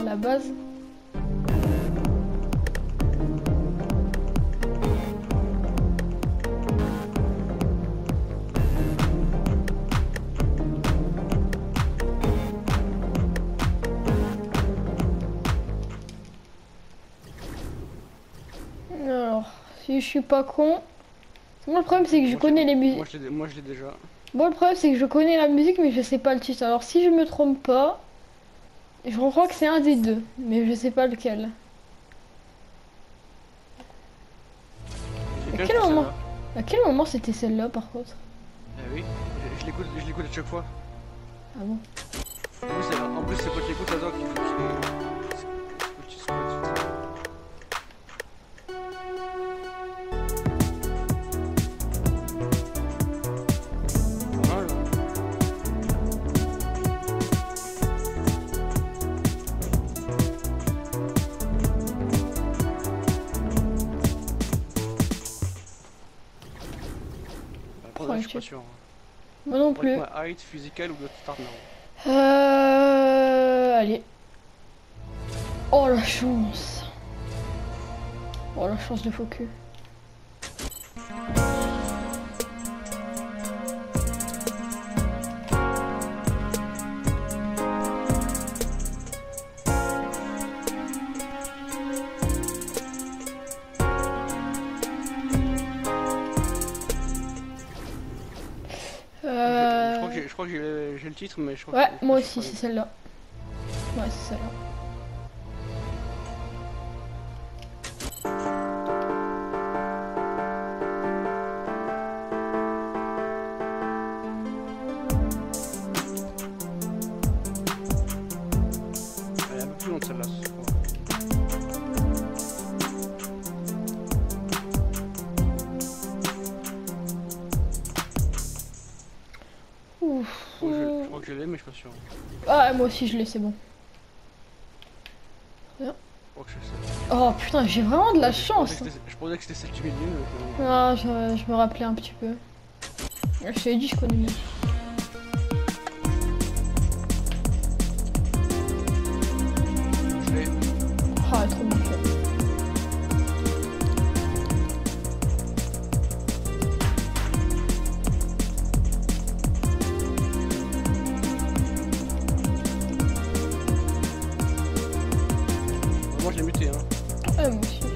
la base. Alors, si je suis pas con... Moi, le problème, c'est que je connais les musiques. Moi, je l'ai déjà. Bon, le problème, c'est que je connais la musique, mais je sais pas le titre. Alors, si je me trompe pas, je crois que c'est un des deux, mais je sais pas lequel. À quel moment c'était celle-là, par contre? Oui, je l'écoute à chaque fois. Ah bon? En plus, c'est quand tu l'écoutes à Doc. Ouais, je suis pas sûr. Moi non plus. Height, physical ou de start now. Allez. Oh la chance. Oh la chance de focus. Je crois que j'ai le titre, mais je crois ouais, que moi aussi, c'est celle-là. Ouais, c'est celle-là. Elle est un peu plus longue celle-là. Je crois que je l'ai, mais je suis pas sûr. Ah, moi aussi je l'ai, c'est bon. Bien. Je crois que je sais. Oh putain, j'ai vraiment de la chance. Je pensais que c'était celle du milieu. Mais... Ah, je me rappelais un petit peu. Je t'ai dit, je connais mieux. Je l'ai. Ah, elle est trop bien faite. Moi je l'ai muté, hein. Ouais, moi aussi.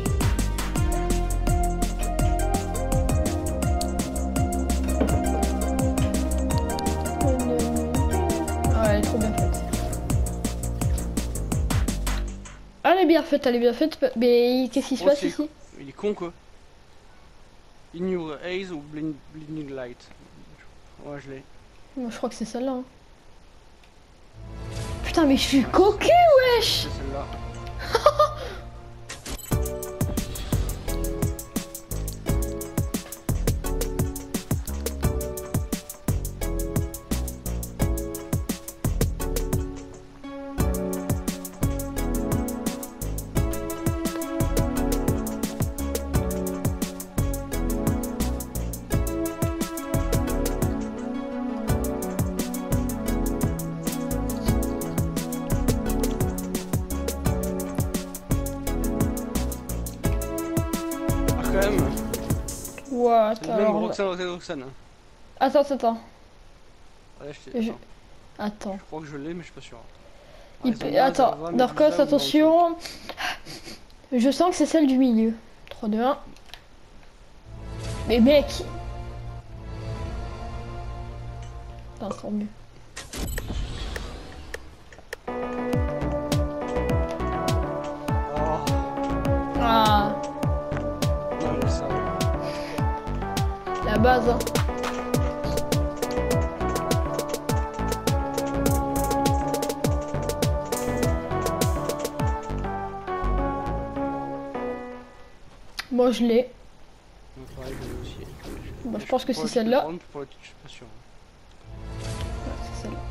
Ah, elle est trop bien faite. Elle est bien faite, mais qu'est-ce qui se passe ici? Il est con quoi. In Your Haze ou Blinding Light. Ouais, je l'ai. Moi, je crois que c'est celle-là. Hein. Putain, mais je suis cocu, wesh! C'est celle-là. What? Alors... Roxane. Attends. Ouais, Attends. Je crois que je l'ai, mais je suis pas sûr. Attends, Darkos, attention. Je sens que c'est celle du milieu. 3, 2, 1. Mais mec! Putain, c'est trop mieux. Ah! La base, hein. Moi je l'ai. Bon, je pense que c'est celle-là. Je suis pas sûr. Ouais, c'est celle-là.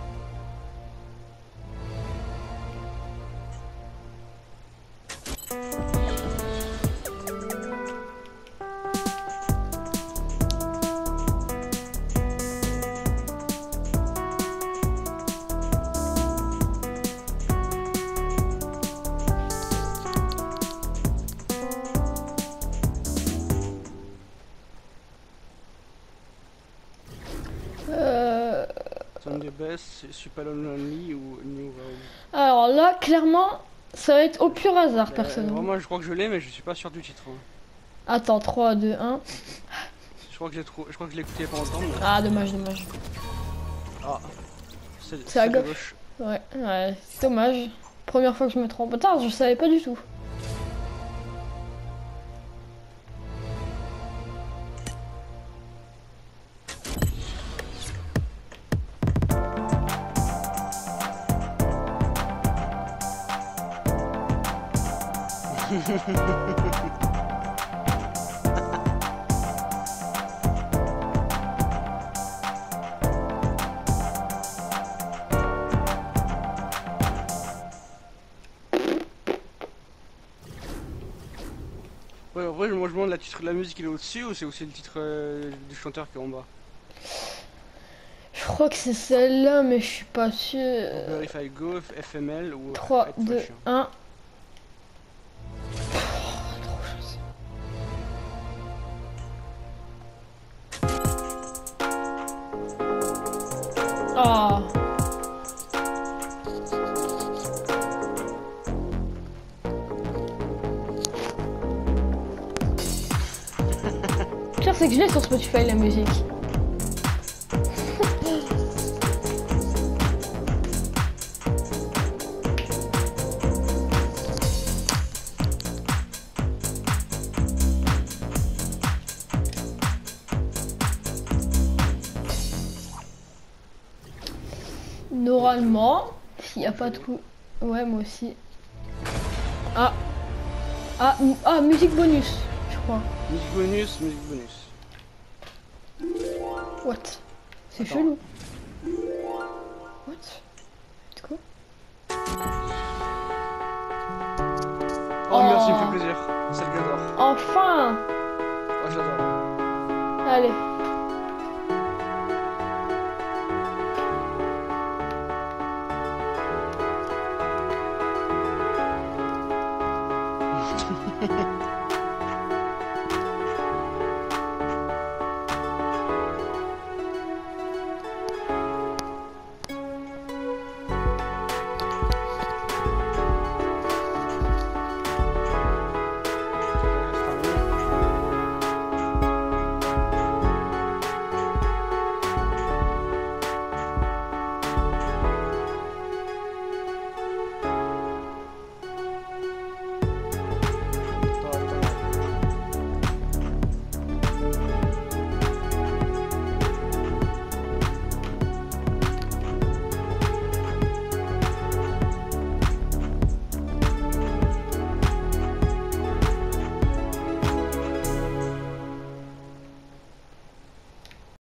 Best, Super Lonely ou New World? Alors là, clairement, ça va être au pur hasard, personnellement. Vraiment, je crois que je l'ai, mais je suis pas sûr du titre. Hein. Attends, 3, 2, 1. Je crois que je l'ai écouté pendant longtemps. Mais... Ah, dommage, dommage. Ah, c'est à gauche. Ouais, ouais, c'est dommage. Première fois que je me trompe. Attends, je savais pas du tout. Ouais, en vrai, moi je me demande la titre de la musique il est au-dessus ou c'est aussi le titre du chanteur qui est en bas? Je crois que c'est celle-là, mais je suis pas sûr. Verify Go, FML ou 3, 2, 1. Oh. Le pire, c'est que je l'ai sur Spotify la musique. Normalement, s'il n'y a pas de coup. Ouais, moi aussi. Ah. Ah, musique bonus, je crois. Musique bonus, musique bonus. What? C'est chelou. What? C'est quoi? Oh, merci, il me fait plaisir. C'est le j'adore. Enfin! Oh, j'adore. Allez. Hehehe